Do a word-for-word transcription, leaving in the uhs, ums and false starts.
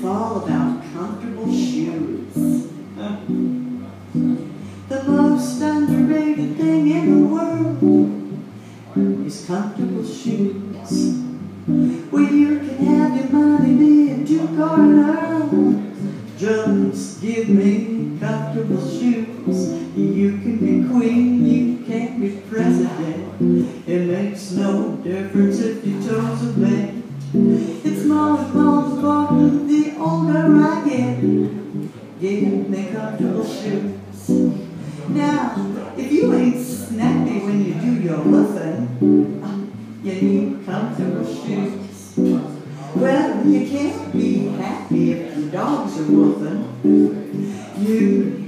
all about comfortable shoes. The most underrated thing in the world is comfortable shoes. Well, you can have your money be a duke or an earl. Just give me comfortable shoes. You can be queen, you can be president. It makes no difference if your toes are bent. It's more and more important the older I get. Give me comfortable shoes. Now, if you ain't snappy when you do your woofing, you need comfortable shoes. Well, you can't be happy if your dogs are woofing. You